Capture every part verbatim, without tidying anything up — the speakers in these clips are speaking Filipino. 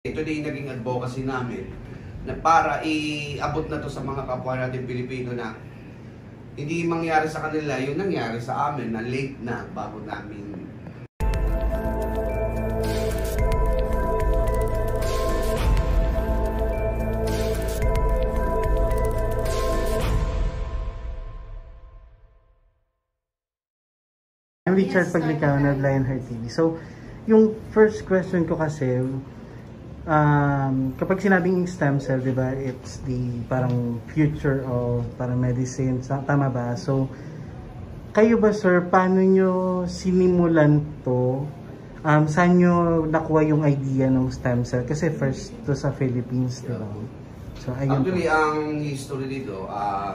Ito din naging advocacy namin na para iabot na to sa mga kapwa natin Pilipino na hindi mangyari sa kanila yung nangyari sa amin na late na bago namin. I'm Richard Paglicaon of Lionheart T V. So, yung first question ko kasi, um, kapag sinabing stem cell, di ba, it's the parang future of parang medicine, tama ba? So, kayo ba sir, paano nyo sinimulan to? Um, saan nyo nakuha yung idea ng stem cell? Kasi first to sa Philippines, di ba? So, ayun. Actually, po. Ang history dito, ah, uh,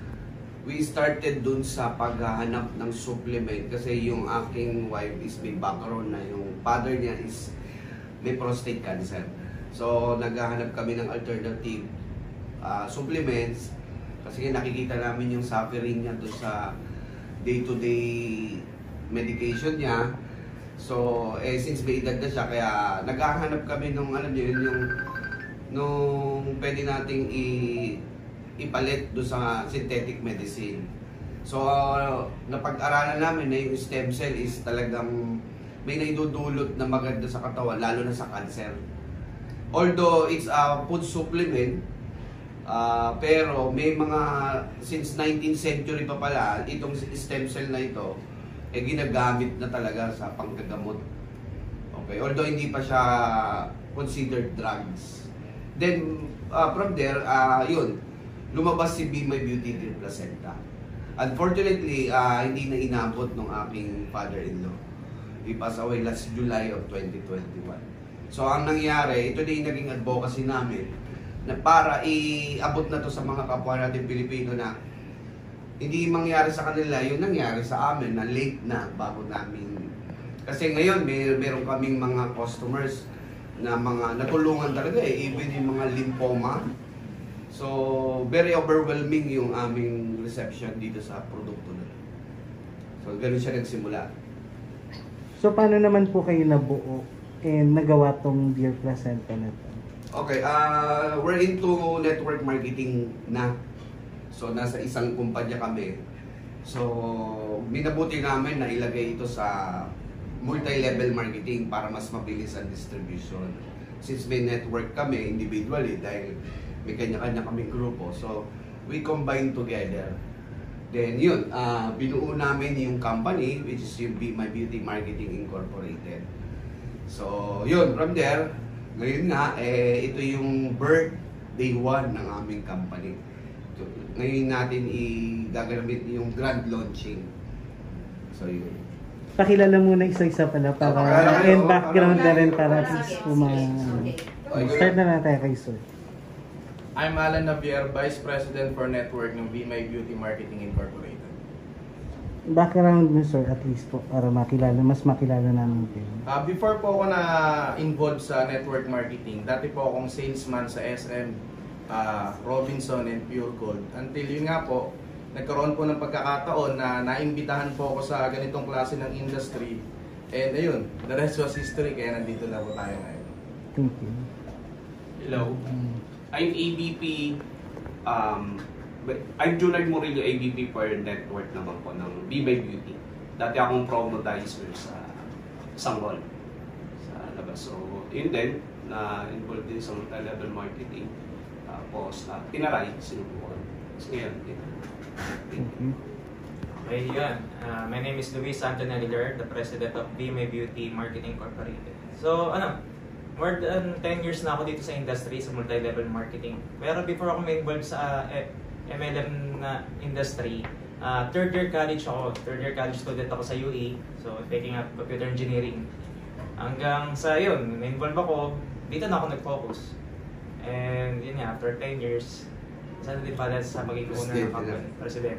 we started dun sa paghahanap ng supplement kasi yung aking wife is may background na yung father niya is may prostate cancer. So naghahanap kami ng alternative uh, supplements kasi nakikita namin yung suffering niya dun sa day-to-day medication niya. So eh since may edad na siya kaya naghahanap kami nung alam niyo yun yung nung pwede nating i ipalit do sa synthetic medicine. So, uh, napag-aralan namin na yung stem cell is talagang may naidudulot na maganda sa katawan, lalo na sa cancer. Although it's a food supplement, uh, pero may mga, since nineteenth century pa pala, itong stem cell na ito, eh ginagamit na talaga sa panggagamot. Okay, although hindi pa siya considered drugs. Then, uh, from there, uh, yun, lumabas si My Beauty Deer Placenta. Unfortunately, uh, hindi na inabot ng aking father-in-law. He passed away last July of twenty twenty-one. So ang nangyari, ito din naging advocacy namin na para iabot na to sa mga kapwa natin Pilipino na hindi mangyari sa kanila yung nangyari sa amin na late na bago namin. Kasi ngayon may meron kaming mga customers na mga natulungan talaga eh, even yung mga lymphoma. So, very overwhelming yung aming reception dito sa produkto na. So, ganun siya nagsimula. So, paano naman po kayo nabuo and nagawa tong Deer Placenta na to? Okay, uh, we're into network marketing na. So, nasa isang kumpanya kami. So, minabuti namin na ilagay ito sa multi-level marketing para mas mabilis ang distribution. Since may network kami individually dahil may kanya-kanya kaming grupo. So, we combine together. Then, yun, uh, binuo namin yung company, which is yung My Beauty Marketing Incorporated. So, yun, from there, ngayon nga, eh, ito yung birthday one ng aming company. So, ngayon natin i-gagamit yung grand launching. So, yun. Pakilala muna isa-isa pala para oh, and background na rin para please po mga... Start na natin kay sir. I'm Alan Navier, Vice President for Network ng My Beauty Marketing Incorporated. Background mo sir, at least po, para makilala, mas makilala namin kayo. Uh, before po ako na-involved sa network marketing, dati po akong salesman sa S M, uh, Robinson and Pure Gold. Until yun nga po, nagkaroon po ng pagkakataon na naimbitahan po ako sa ganitong klase ng industry. And ayun, the rest was history, kaya nandito na po tayo ngayon. Thank you. Hello. I'm A B P, um, I'm Junard Murillo, A B P for network naman po ng My Beauty. Dati akong promodizer sa Sanggol, sa labas. So, yun din, na-involved din sa multi-level marketing. Tapos, na tinaray, sinubukan. So, ngayon, din. Thank you. Okay, yun. Uh, my name is Luis Antonellider, the President of My Beauty Marketing Incorporated. So, ano? More than ten years na ako dito sa industry, sa multi-level marketing. Pero before ako ma-involve sa uh, M L M na industry, uh, third year college ako. Third year college student ako sa U A. So, taking up computer engineering. Hanggang sa yun, na-involve ako, dito na ako nag-focus. And yun nga, after ten years, sana din pala sa magiging owner ng company, President.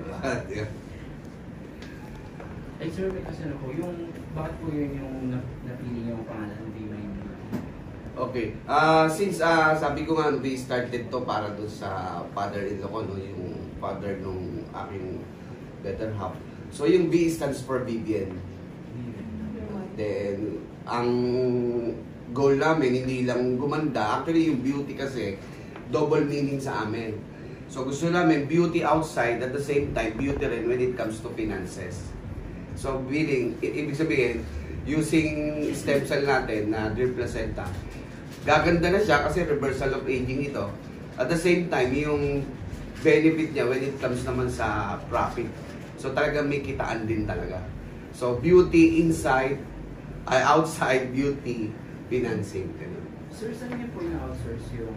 Ay sir, kasi ano po, yung, bakit po yun yung napili niyo ang pangalan ng My Beauty? Okay. Uh, since uh, sabi ko nga, we started to para doon sa father-in-law ko, no? Yung father nung aking better half. So yung B stands for Vivian. Then, ang goal namin, hindi lang gumanda. Actually, yung beauty kasi, double meaning sa amin. So gusto namin beauty outside at the same time beauty rin when it comes to finances. So meaning, ibig sabihin, using stem cell natin na deer placenta, gaganda na siya kasi reversal of aging ito. At the same time, yung benefit niya when it comes naman sa profit. So talaga may kitaan din talaga. So beauty inside, ay outside beauty financing. Ganun. Sir, saan niyo po na-outsource yung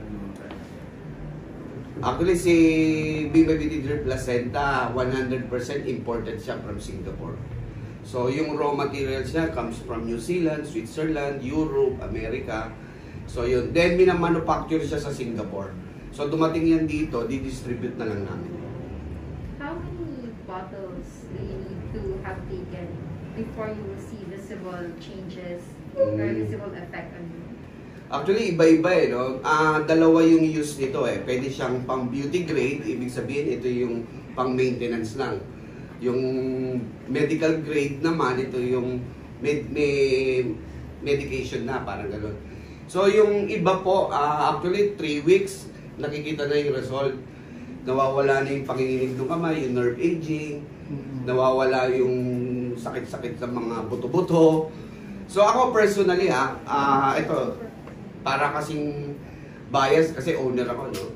Actually, si My Beauty Deer Placenta, one hundred percent imported siya from Singapore. So, yung raw materials niya comes from New Zealand, Switzerland, Europe, America. So, yun. Then, minamanufacture siya sa Singapore. So, dumating yan dito, di-distribute na lang namin. How many bottles do you need to have taken before you will see visible changes or Mm. visible effect on you? Actually, iba-iba eh, no? Ah, dalawa yung use nito eh. Pwede siyang pang beauty grade, ibig sabihin ito yung pang maintenance lang. Yung medical grade naman, ito yung med may medication na, parang gano'n. So, yung iba po, ah, actually, three weeks, nakikita na yung result. Nawawala na yung panginginig ng kamay, yung nerve aging, nawawala yung sakit-sakit sa mga buto-buto. So, ako personally ha, ah, ito, para kasing bias kasi owner ako, no?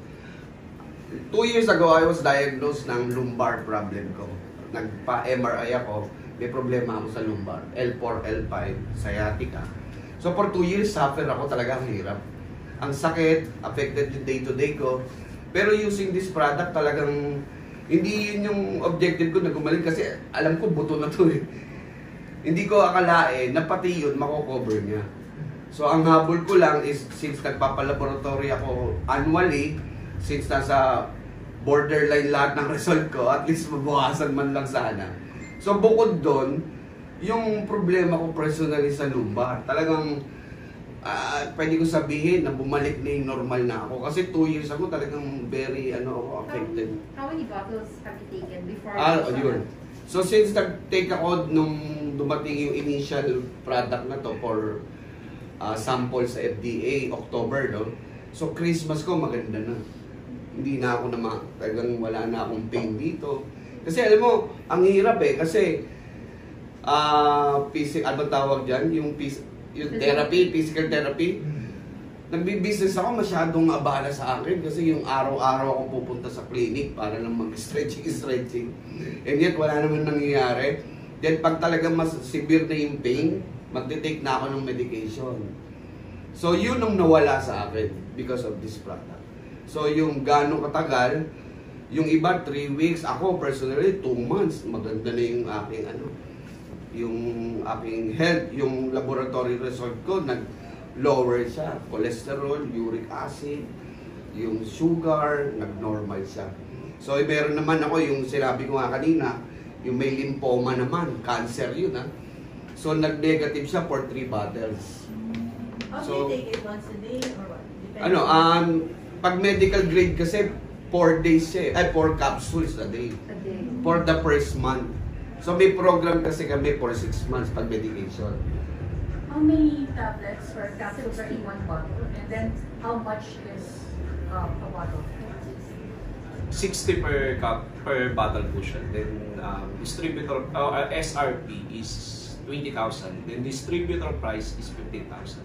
Two years ago, I was diagnosed ng lumbar problem ko. Nagpa-M R I ako, may problema ako sa lumbar. L four, L five, sciatica. So for two years, suffer ako talaga, ang hirap. Ang sakit, affected yung day-to-day ko. Pero using this product, talagang hindi yun yung objective ko na gumaling kasi alam ko buto na to eh. Hindi ko akalain na pati yun mako-cover niya. So, ang habol ko lang is, since nagpapalaboratory ako annually, since nasa borderline lahat ng result ko, at least mabukasan man lang sana. So, bukod doon, yung problema ko personally sa lumbar, talagang, uh, pwede ko sabihin na bumalik na yung normal na ako. Kasi two years ago, talagang very, ano, ako, affected. How many bottles have you taken before? Ah, oh, yun. So, since nag-take ako nung dumating yung initial product na to for Uh, sample sa F D A, October, no? So, Christmas ko, maganda na. Hindi na ako na, talagang wala na akong pain dito. Kasi alam mo, ang hirap eh, kasi, ah, uh, physical, ano tawag dyan? Yung, yung therapy, physical therapy. Nagbi-business ako, masyadong abala sa akin kasi yung araw-araw ako pupunta sa clinic para lang mag-stretching-stretching. And yet, wala naman nangyayari. Then, pag talagang mas severe na yung pain, magte-take na ako ng medication. So, yun ang nawala sa akin because of this product. So, yung gano'ng katagal, yung iba three weeks, ako personally two months, maganda na yung aking ano, yung aking health, yung laboratory result ko, nag-lower siya. Cholesterol, uric acid, yung sugar, nag-normal siya. So, meron naman ako yung sinabi ko nga kanina, yung may lymphoma naman, cancer yun ha. So, nag-negative siya for three bottles. How So, do you take it once a day or what? Depending ano, on- um, pag medical grade kasi, four days siya, ay, four capsules a day. A day. For the first month. So, may program kasi kami for six months pag medication. How many tablets or capsules are in one bottle? And then, how much is um, a bottle? sixty per cup per bottle po siya. Then um, distributor uh, S R P is twenty thousand. Then distributor price is fifteen thousand.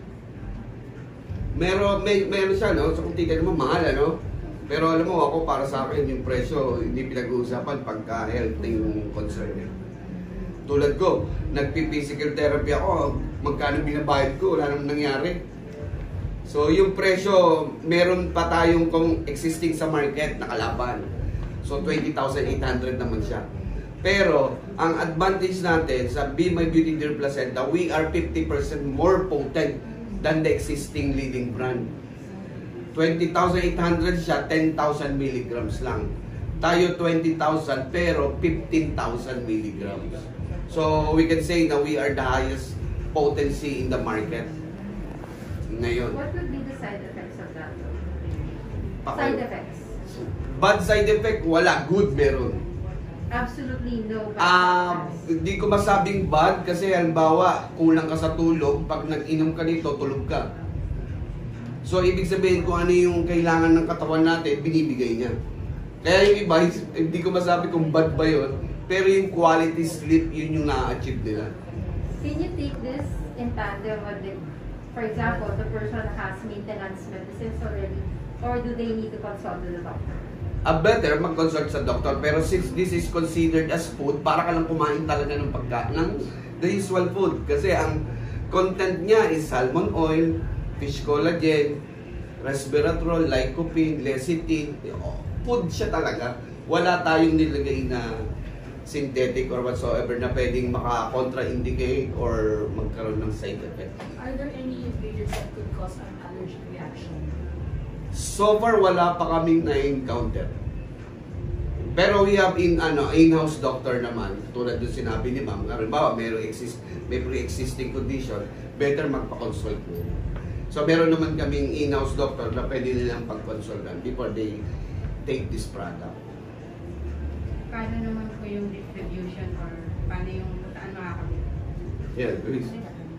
Meron, may, meron siya, no? So, kung tignan mo, mahal, ano? Pero alam mo, ako para sa akin, yung presyo, hindi pinag-uusapan pagka health yung concern eh. Tulad ko, nagpi-physical therapy ako, magkano binabayad ko, wala namang nangyari. So, yung presyo, meron pa tayong kung existing sa market na kalaban. So, twenty thousand eight hundred naman siya. Pero, ang advantage natin sa Be My Beauty Deer Placenta, we are fifty percent more potent than the existing leading brand. twenty thousand eight hundred siya, ten thousand milligrams lang. Tayo twenty thousand pero fifteen thousand milligrams. So, we can say na we are the highest potency in the market. Ngayon. What would be the side effects of that? Ako- Side effects? Bad side effect, wala. Good, meron. Absolutely no bad Ah, effects. hindi ko masabing bad kasi halimbawa, kulang ka sa tulog, pag nag-inom ka nito, tulog ka. So, ibig sabihin kung ano yung kailangan ng katawan natin, binibigay niya. Kaya yung iba, hindi ko masabi kung bad ba yun, pero yung quality sleep, yun yung na-achieve nila. Can you take this in tandem with it? For example, the person has maintenance medicines already, or do they need to consult with the doctor? A better mag-consult sa doktor, pero since this is considered as food, para ka lang kumain talaga ng pagka ng the usual food. Kasi ang content niya is salmon oil, fish collagen, resveratrol, lycopene, lecithin. Food siya talaga. Wala tayong nilagay na synthetic or whatsoever na pwedeng maka-contraindicate or magkaroon ng side effect. Are there any ingredients that could cause an allergic reaction? So far, wala pa kaming na-encounter. Pero we have in ano in-house doctor naman, tulad ng sinabi ni ma'am, halimbawa may, exist, may pre-existing condition, better magpa-consult mo. So meron naman kaming in-house doctor na pwede nilang pag-consultan before they take this product. Paano naman po yung distribution or paano yung saan makakabit? Yeah, please.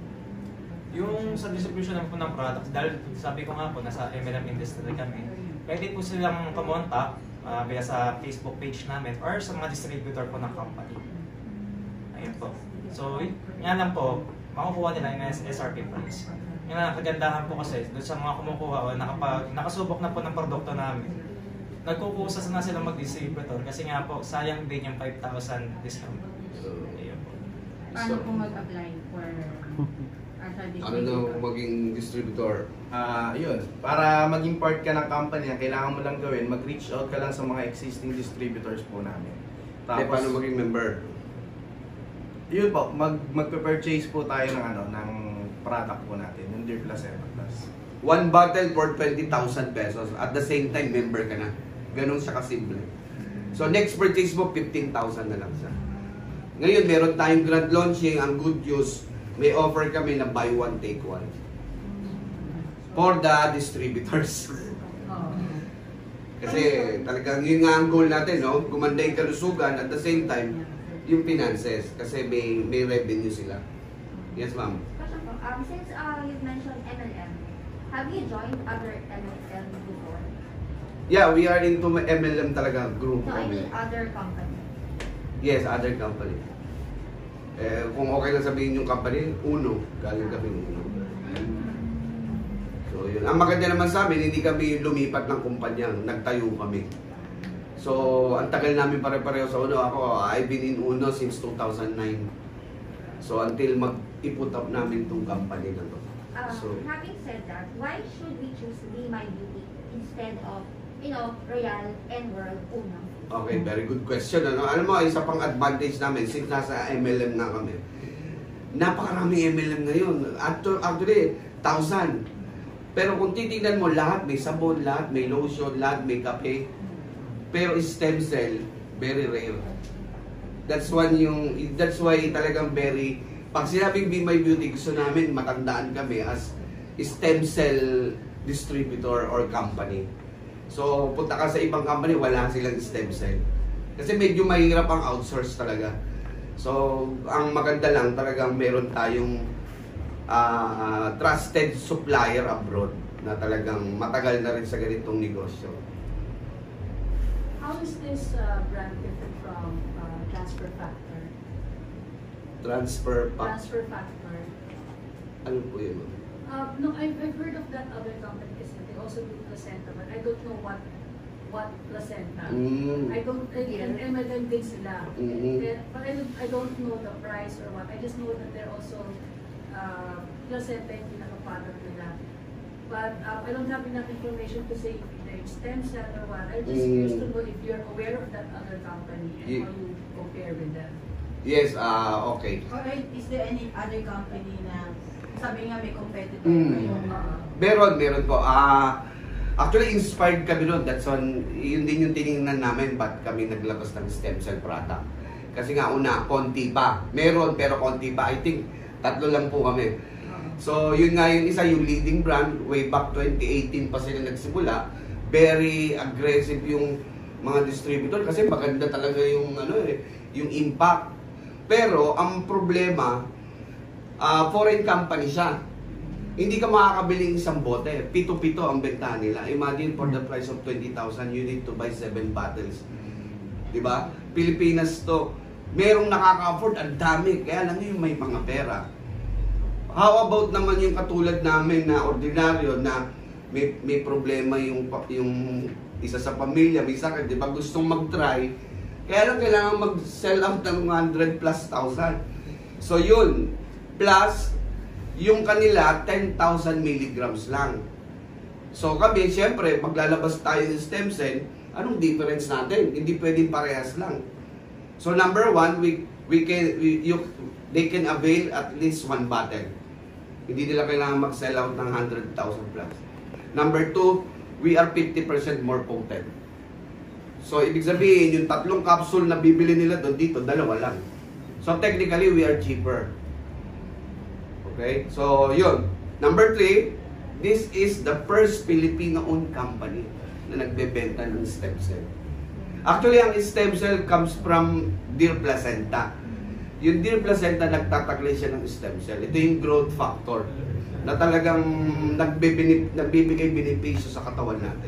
Yung sa distribution ng po ng products, dahil sabi ko nga po, nasa M L M industry kami, pwede po silang kumontak uh, via sa Facebook page namin or sa mga distributor po ng company. Ayun po. So, yan lang po, makukuha nila yung S R P price. Yung kagandahan po kasi, doon sa mga kumukuha o nakapag, nakasubok na po ng produkto namin, nagkukusas na sila mag-distributor kasi nga po, sayang din yung five thousand discount. So, ayun po. Paano po mag-apply for as a Ano distributor? daw maging distributor? Ah, yun. Para maging part ka ng company, ang kailangan mo lang gawin, mag-reach out ka lang sa mga existing distributors po namin. Tapos, paano maging member? Yun po, mag magpe-purchase po tayo ng ano, ng product po natin, yung Deer Placenta Plus. One bottle for twenty thousand pesos. At the same time, member ka na. Ganun siya kasimple. So, next purchase mo, fifteen thousand na lang siya. Ngayon, meron tayong grand launching. Ang good news, may offer kami na buy one, take one. For the distributors. Kasi talagang yun nga ang goal natin, no? Gumanda yung kalusugan at the same time, yung finances. Kasi may, may revenue sila. Yes, ma'am. Question po, um, since uh, you've mentioned M L M, have you joined other M L M before? Yeah, we are into M L M talaga group. No, I kami. mean other company. Yes, other company. Eh, kung okay lang sabihin yung company, Uno. Galing kami ng Uno. So, yun. Ang maganda naman sa amin, hindi kami lumipat ng kumpanya. Nagtayo kami. So, ang tagal namin pare-pareho sa Uno. Ako, I've been in Uno since two thousand nine. So, until mag-iput up namin itong company na to. Uh, So, having said that, why should we choose Be My Beauty instead of, you know, Royal and World Uno? okay, very good question. Ano? Alam mo, isa pang advantage namin, since nasa M L M na kami, napakaraming M L M ngayon. Actually, thousand. Pero kung titignan mo, lahat may sabon, lahat may lotion, lahat may kape. Pero stem cell, very rare. That's one yung, that's why talagang very, pag sinabing Be My Beauty, gusto namin matandaan kami as stem cell distributor or company. So, punta ka sa ibang company, wala silang stem cell. Kasi medyo mahirap ang outsource talaga. So, ang maganda lang, talagang meron tayong uh, trusted supplier abroad na talagang matagal na rin sa ganitong negosyo. How is this uh, brand different from uh, Transfer Factor? Transfer pa. Transfer Factor. Ano po yun? Uh, no, I've, I've heard of that other company kasi they also do placenta, but I don't know what what placenta. Mm. I don't, I, and M L M din sila. Mm-hmm. Kaya- But I don't, I don't know the price or what. I just know that they're also uh, placenta yung pinaka-product nila. But um, I don't have enough information to say if they're stem cell or what. I'm just Mm. curious to know if you're aware of that other company and Ye- how you compare with them. Yes, ah okay. Or is there any other company na sabi nga may competitor Mm. kayong uh, Meron, meron po. Ah, actually, inspired kami doon. That's one, yun din yung tinignan namin ba't kami naglabas ng stem cell product. Kasi nga una, konti pa. Meron, pero konti pa. I think, tatlo lang po kami. So, yun nga yung isa, yung leading brand. Way back twenty eighteen pa sila nagsimula. Very aggressive yung mga distributor kasi maganda talaga yung, ano, eh, yung impact. Pero, ang problema, Uh, foreign company siya. hindi ka makakabili ng isang bote. Pito-pito ang benta nila. Imagine for the price of twenty thousand, you need to buy seven bottles. Diba? Pilipinas to. Merong nakaka-afford, ang dami. Kaya lang yun, may mga pera. How about naman yung katulad namin na ordinaryo na may, may problema yung, yung isa sa pamilya, may sakit, di ba? Gustong mag-try. Kaya lang kailangan mag-sell out ng one hundred plus thousand. So yun, plus yung kanila ten thousand milligrams lang. So kami, syempre, maglalabas tayo ng stem cell, anong difference natin? Hindi pwedeng parehas lang. So number one, we we can we, you, they can avail at least one bottle. Hindi nila kailangan mag-sell out ng one hundred thousand plus. Number two, we are fifty percent more potent. So ibig sabihin, yung tatlong capsule na bibili nila doon dito, dalawa lang. So technically, we are cheaper. Okay? So yun. Number three, this is the first Filipino-owned company na nagbebenta ng stem cell. Actually, ang stem cell comes from deer placenta. Yung deer placenta, nagtataglay siya ng stem cell. Ito yung growth factor na talagang nagbibigay benepisyo sa katawan natin.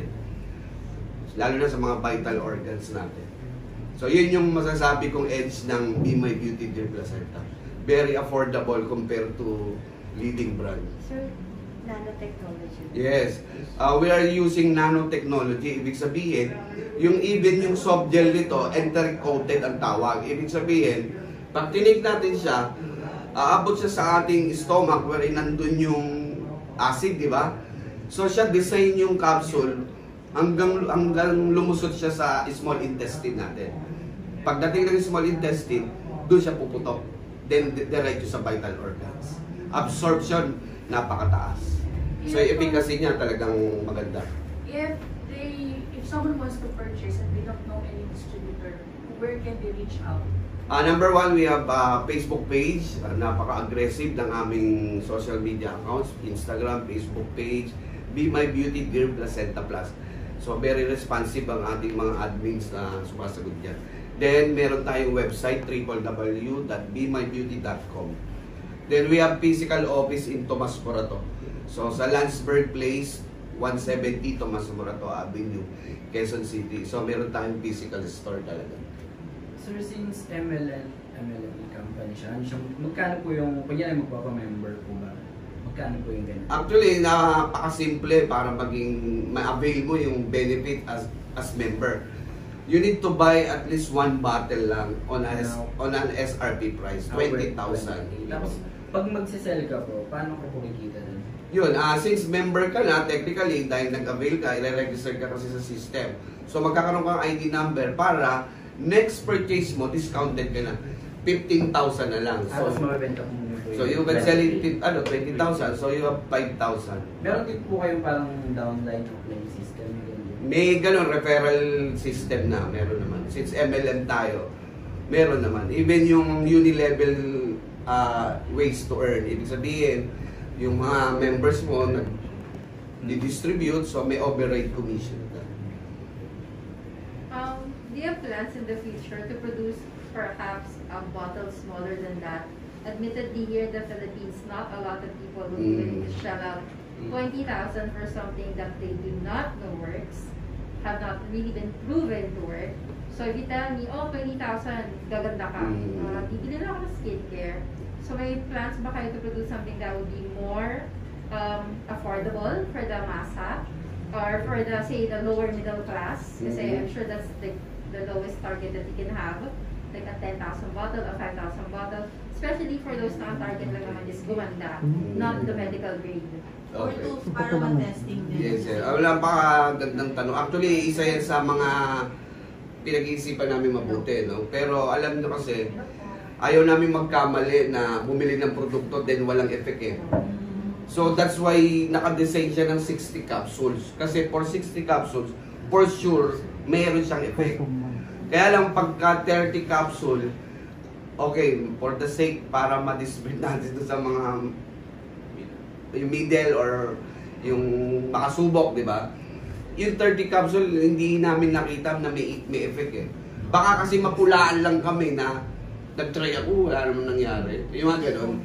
Lalo na sa mga vital organs natin. So, yun yung masasabi kong edge ng Be My Beauty Deer Placenta. Very affordable compared to leading brand. Sir, nanotechnology. Yes. Uh, we are using nanotechnology. Ibig sabihin, yung even yung soft gel nito, enter-coated ang tawag. Ibig sabihin, pag tinig natin siya, aabot siya sa ating stomach wherein nandun yung acid, di ba? So siya design yung capsule hanggang, hanggang lumusot siya sa small intestine natin. Pagdating ng small intestine, doon siya puputok. Then diretso sa vital organs. Absorption, napakataas. So yung efficacy niya talagang maganda. If they, if someone wants to purchase and they don't know any distributor, where can they reach out? Uh, number one, we have a Facebook page. Uh, napaka-aggressive ng aming social media accounts. Instagram, Facebook page. Be My Beauty Deer Placenta Plus. So, very responsive ang ating mga admins na sumasagot dyan. Then, meron tayong website, w w w dot be my beauty dot com. Then, we have physical office in Tomas Morato. So, sa Landsberg Place, one seventy Tomas Morato Avenue, Quezon City. So, meron tayong physical store talaga. Sir, since M L M, M L M company siya, ano siya, magkano po yung, kunyari magpapa-member po ba? Magkano po yung ganito? Actually, napaka-simple para maging ma-avail mo yung benefit as as member. You need to buy at least one bottle lang on a, on an S R P price, twenty thousand. Tapos, pag magsisell ka po, paano ko po kikita dun? Yun, uh, since member ka na, technically, dahil nag-avail ka, i-register ka kasi sa system. So, magkakaroon kang I D number para next purchase mo, discounted ka na. fifteen thousand na lang. So, Tapos mabibenta ko muna po. so you can sell it, ano, twenty thousand. So, you have five thousand. Meron din po kayong parang downline of claim system. May ganun, referral system na, meron naman. Since M L M tayo, meron naman. Even yung uni-level uh, ways to earn. Ibig sabihin, yung mga members mo nag-distribute, so may override commission. Um, do you have plans in the future to produce perhaps a bottle smaller than that? Admittedly, here in the Philippines, not a lot of people will be willing to shell out twenty thousand for something that they do not know works, have not really been proven to work. So if you tell me, oh, twenty thousand, gaganda ka, uh, bibili lang ako ng skincare. So may plans ba kayo to produce something that would be more um, affordable for the massa? Or for the, say, the lower middle class? Kasi Mm-hmm. I'm sure that's the, the lowest target that you can have. Like a ten thousand bottle, a five thousand bottle. Especially for those na ang target lang naman is gumanda, not the medical grade. Or Okay. to para ma-testing din. Yes, sir. Ah, wala pa gandang tanong. Actually, isa yan sa mga pinag-iisipan namin mabuti, no? Pero alam nyo kasi, ayaw namin magkamali na bumili ng produkto then walang effect eh. So that's why naka-design siya ng sixty capsules. Kasi for sixty capsules, for sure, mayroon siyang effect. Kaya lang pagka thirty capsule, okay, for the sake para ma-distribute natin ito sa mga yung middle or yung makasubok, di ba? Yung thirty capsule, hindi namin nakita na may, may effect eh. Baka kasi mapulaan lang kami na nag-try ako, wala naman nangyari. Yung mga ganun.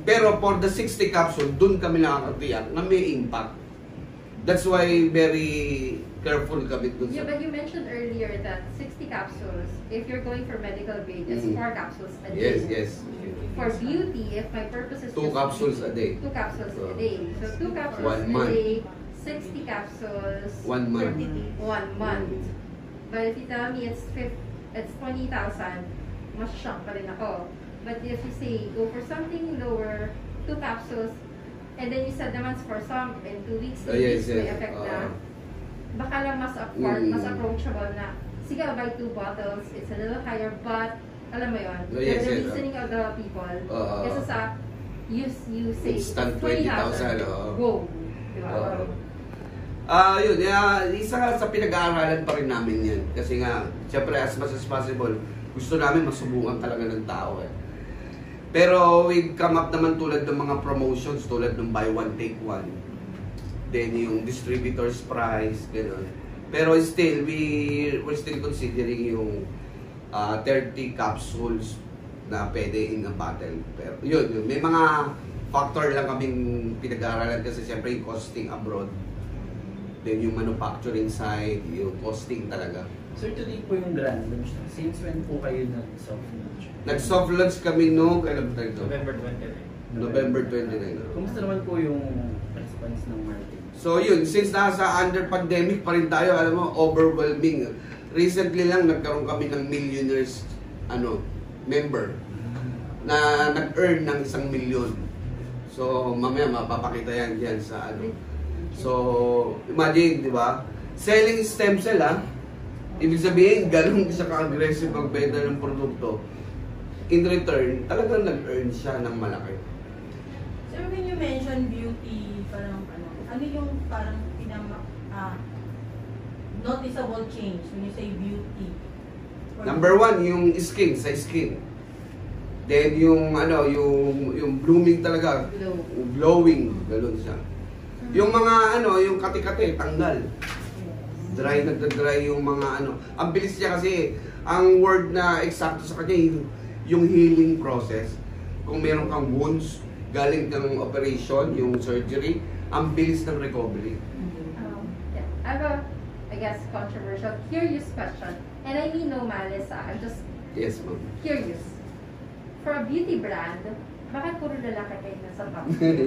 Pero for the sixty capsule, dun kami nakakatiyak na may impact. That's why very careful kami dun Yeah, sa... but you mentioned earlier that sixty capsules, if you're going for medical grade, it's Mhm. four capsules a day. Yes, yes. For beauty, if my purpose is Two just capsules a day. two capsules So, a day. So two capsules one a month. day, sixty capsules. One month. One month. But if you tell me it's fif- it's twenty thousand, mas shock pa rin ako. But if you say go for something lower, two capsules, and then you said naman for some in two weeks, Oh, three yes, weeks may yes. effect Uh, na, baka lang mas afford, Mm. mas approachable na, sige I'll buy two bottles, it's a little higher, but alam mo yun, Oh, yes, the yes, reasoning of the people, Uh, kasi sa you, you say Instant twenty thousand, oo. go. Diba? Oo. Ah, yun, yeah, isa nga sa pinag-aaralan pa rin namin yan. Kasi nga, syempre as much as possible, gusto namin masubukan talaga ng tao eh. Pero we come up naman tulad ng mga promotions, tulad ng buy one, take one. Then yung distributor's price, gano'n. Pero still, we, we're still considering yung uh, thirty capsules na pwede in a bottle. Pero yun, yun, may mga factor lang kaming pinag-aaralan kasi siyempre yung costing abroad. Then yung manufacturing side, yung costing talaga. Sir, today po yung grand launch na. Since when po kayo nag-soft launch? Nag-soft launch kami no, kailan ba tayo? November twenty-nine. November twenty-nine. Kumusta naman po yung response ng market? So yun, since nasa under pandemic pa rin tayo, alam mo, overwhelming. Recently lang nagkaroon kami ng millionaires ano, member na nag-earn ng isang milyon. So mamaya mapapakita yan diyan sa ano. So imagine, di ba? Selling stem cell ah. Ibig sabihin, ganun siya ka-aggressive magbenta ng produkto. In return, talagang nag-earn siya ng malaki. Sir, when you mention beauty, parang ano, ano yung parang pinama, ah, noticeable change when you say beauty? Or Number one, yung skin, sa skin. Then yung ano, yung yung blooming talaga, Glow. glowing, gano'n siya. Yung mga ano, yung kati-kati, tanggal. Dry na dry yung mga ano. Ang bilis niya kasi, ang word na eksakto sa kanya, yung, yung healing process. Kung meron kang wounds, galing kang operation, yung surgery, ang bilis ng recovery. Um, yeah. I have a, I guess, controversial, curious question. And I mean no malice, ah. I'm just Yes, ma'am. curious. For a beauty brand, bakit puro lalaki kayo nasa top?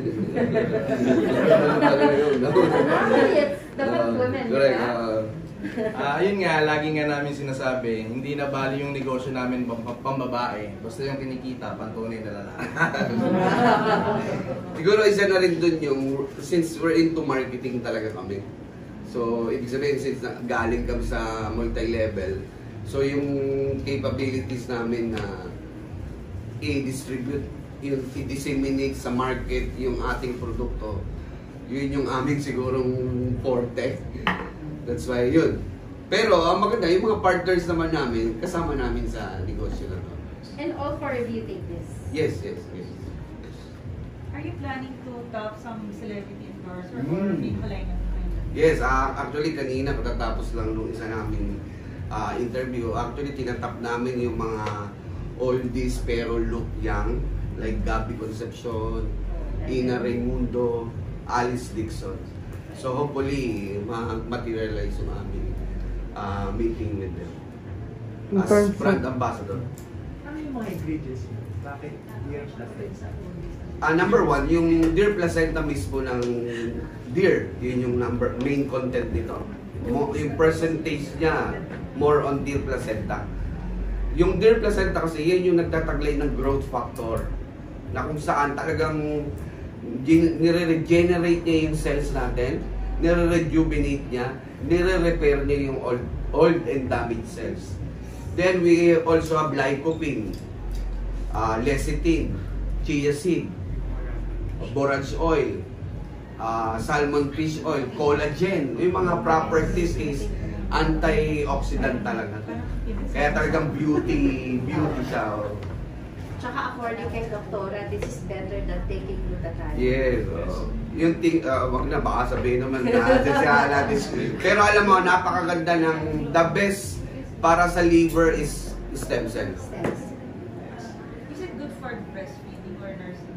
Normally, it's dapat women, di Correct. ba? uh, Ah, yun nga, lagi nga namin sinasabi, hindi na bali yung negosyo namin pam pambabae. Basta yung kinikita, pantunay na lalaki. Siguro isa na rin dun yung, since we're into marketing talaga kami. So, ibig sabihin, since na, galing kami sa multi-level, so yung capabilities namin na i-distribute, yung i-disseminate sa market yung ating produkto, yun yung aming sigurong forte. That's why yun. Pero ang maganda, yung mga partners naman namin, kasama namin sa negosyo na to. And all for a beauty this. Yes, yes, yes. Are you planning to top some celebrity endorser Mm. or people like that? Yes, uh, actually kanina pagkatapos lang nung isa namin uh, interview, actually tinatap namin yung mga oldies pero look young, like Gabby Concepcion, Ina Raimundo, Alice Dixon. So hopefully, ma-materialize yung aming uh, meeting with them In as terms brand of- ambassador. Ano yung mga ingredients mo? Bakit deer placenta? Ah, number one, yung deer placenta mismo ng deer, yun yung number main content nito. Mo, yung percentage niya, more on deer placenta. Yung deer placenta kasi, yan yung nagtataglay ng growth factor. Na kung saan talagang nire-regenerate niya yung cells natin, nire-rejuvenate niya, nire-repair niya yung old, old and damaged cells. Then we also have lycopene, uh, lecithin, chia seed, borage oil, uh, salmon fish oil, collagen. Yung mga properties is antioxidant talaga. Kaya talagang beauty, beauty siya. Oh. Tsaka according kay Doktora, this is better than taking glutathione. Yes. Oh. Yung ting, uh, wag na, baka sabihin naman na siya natin. Pero alam mo, napakaganda ng the best para sa liver is stem cells. Stems. Is it good for breastfeeding or nursing?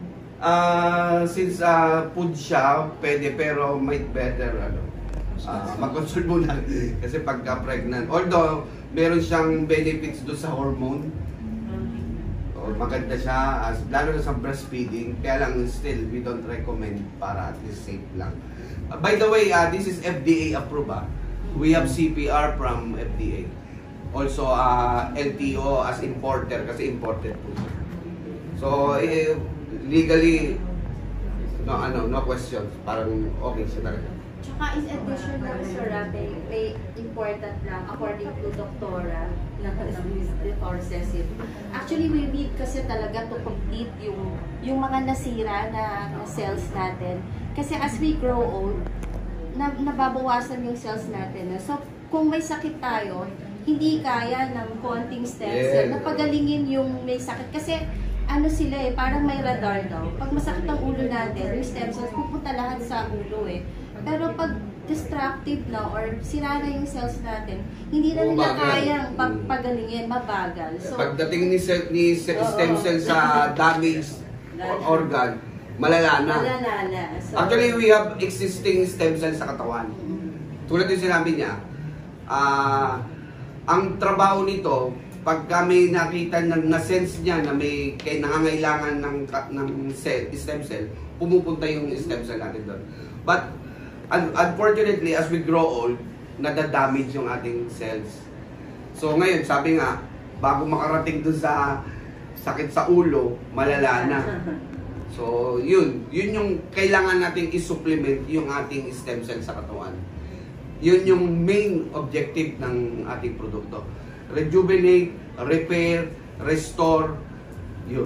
Ah, since uh, food siya, pwede, pero might better ano, uh, mag-consult muna kasi pagka pregnant. Although meron siyang benefits do sa hormone. Oh, maganda siya, as, lalo na sa breastfeeding. Kaya lang still, we don't recommend para at least safe lang. Uh, by the way, uh, this is F D A approved. Uh. We have C P R from F D A. Also, uh, L T O as importer kasi imported po siya. So, eh, legally, no, ano, no questions. Parang okay siya talaga. Tsaka in addition lang, Sir Rabe, may important lang, according to Doktora, na Doctor says it. Actually, we need kasi talaga to complete yung yung mga nasira na, na cells natin. Kasi as we grow old, na, nababawasan yung cells natin. So, kung may sakit tayo, hindi kaya ng konting stem cell na pagalingin yung may sakit. Kasi, ano sila eh, parang may radar daw. Pag masakit ang ulo natin, yung stem cells pupunta lahat sa ulo eh. Pero pag destructive na or sira na yung cells natin, hindi na nila kayang pagpagalingin, mabagal. So, pagdating ni, cell, ni stem cell sa damaged organ, malala na. Malala na. So, actually, we have existing stem cells sa katawan. Tulad yung sinabi niya, ah, uh, ang trabaho nito, pag kami nakita na, na-sense niya na may kay nangangailangan ng, ng cell, stem cell, pumupunta yung stem cell natin doon. But, un unfortunately, as we grow old, nadadamage yung ating cells. So ngayon, sabi nga, bago makarating doon sa sakit sa ulo, malala na. So, yun. Yun yung kailangan nating i-supplement yung ating stem cell sa katawan. Yun yung main objective ng ating produkto. Rejuvenate, repair, restore, yun.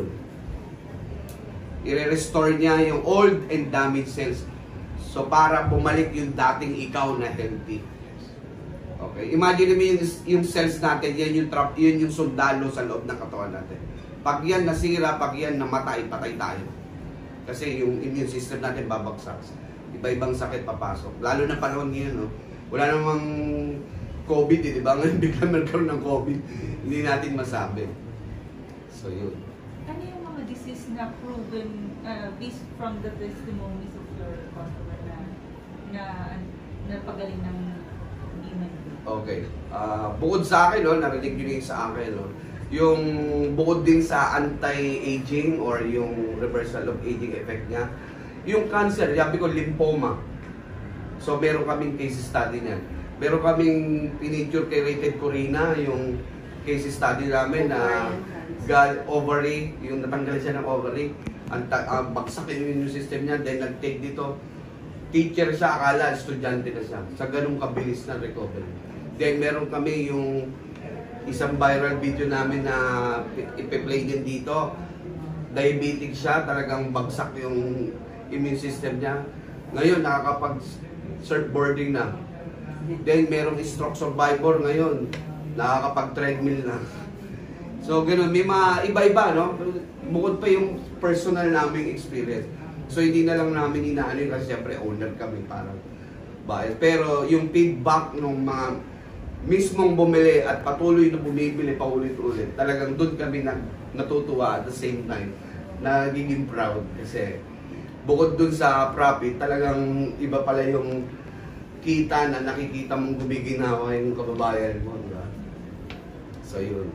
I-restore niya yung old and damaged cells. So, para bumalik yung dating ikaw na healthy. Okay? Imagine mo yung, yung cells natin, yan yung, trap, yun yung sundalo sa loob ng katawan natin. Pag yan nasira, pag yan namatay, patay tayo. Kasi yung immune system natin babagsak. Iba-ibang sakit papasok. Lalo na panahon ngayon, no? Wala namang COVID, eh, di ba? Ngayon biglang nagkaroon ng COVID. Hindi natin masabi. So, yun. Ano yung mga disease na proven uh, based from the testimonies of your customer na na, na pagaling ng demon? Okay. Uh, bukod sa akin, no, narinig nyo sa akin, no, yung bukod din sa anti-aging or yung reversal of aging effect niya, yung cancer, sabi ko, lymphoma. So, meron kaming case study niyan. Meron kaming pinicture kay Rated Corina, yung case study namin na gal ovary, yung natanggal siya ng ovary, ang, ang bagsak yung immune system niya, then nag-take dito, teacher siya, akala estudyante na siya. Sa ganung kabilis na recovery. Then meron kami yung isang viral video namin na ipe-play din dito. Diabetic siya, talagang bagsak yung immune system niya. Ngayon, nakakapag surfboarding na. Then merong stroke survivor ngayon, nakakapag-treadmill na. So, gano'n, may mga iba-iba, no? Bukod pa yung personal naming experience. So, hindi na lang namin inaano yun kasi siyempre owner kami parang bias. Pero yung feedback ng mga mismong bumili at patuloy na bumibili paulit-ulit, talagang doon kami nag, natutuwa at the same time, nagiging proud kasi bukod doon sa profit, talagang iba pala yung kita na nakikita mong gumiginawa yung kababayan mo, diba? So, yun.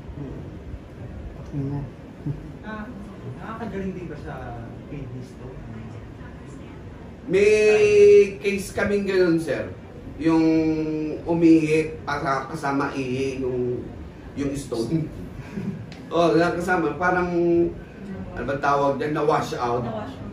Okay na. Ah, nakakagaling din ba sa kidney stone? May case kaming gano'n, sir. Yung umihi, kasama ihi, yung, yung stone. Oh, kasama, parang, ano ba tawag dyan, na-wash out.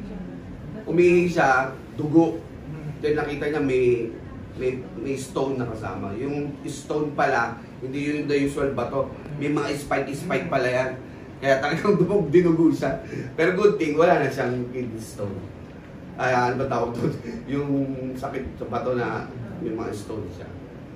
Umihi siya, dugo. Then nakita niya may, may, may stone na kasama. Yung stone pala, hindi yun the usual bato. May mga spike-spike pala yan. Kaya talagang dumog, dinugo siya. Pero good thing, wala na siyang kidney stone. Ay, ano ba tawag doon? Yung sakit sa bato na may mga stone siya.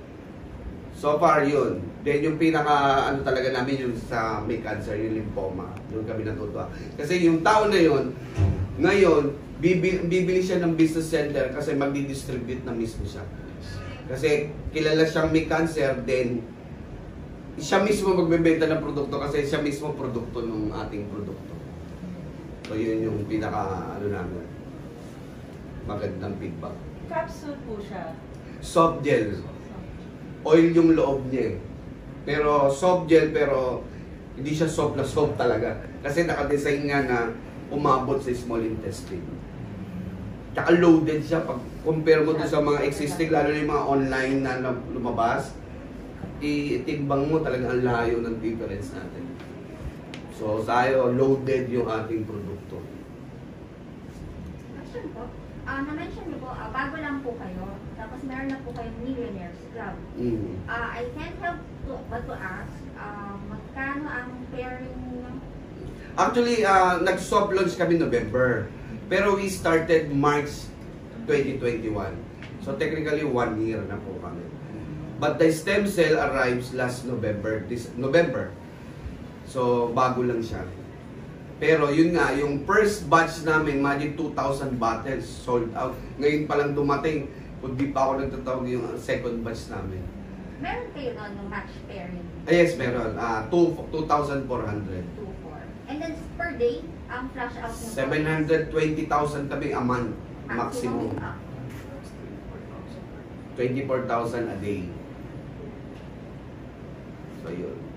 So far yun. Then yung pinaka ano talaga namin yung sa may cancer, yung lymphoma. Doon kami natutuwa. Kasi yung tao na yun, ngayon, bibili, bibili siya ng business center kasi magdi-distribute na mismo siya. Kasi kilala siyang may cancer, then siya mismo magbebenta ng produkto kasi siya mismo produkto ng ating produkto. So yun yung pinaka ano namin, magandang feedback. Capsule po siya. Soft gel. Oil yung loob niya eh. Pero soft gel pero hindi siya soft na soft talaga. Kasi nakadesign nga na umabot sa small intestine. Tsaka loaded siya pag compare mo to sa mga existing, lalo na yung mga online na lumabas, itimbang mo talaga ang layo ng difference natin. So tayo, loaded yung ating produkto. Question po, uh, na-mention niyo po, uh, bago lang po kayo, tapos meron na po kayong Millionaires Club. Mm. Uh, I can't help to, but to ask, uh, magkano ang pairing niyo? Actually, uh, nag-soft launch kami November. Pero we started March twenty twenty-one. So technically one year na po kami. But the stem cell arrives last November, this November. So bago lang siya. Pero yun nga, yung first batch namin, imagine two thousand bottles sold out. Ngayon pa lang dumating, kung di pa ako nagtatawag yung second batch namin. Meron kayo noon ng match pairing? Ah, yes, meron. Uh, two thousand four hundred. two four. And then per day, ang flash out mo? seven hundred twenty thousand kami a month, maximum. Ah. twenty-four thousand a day. So yun.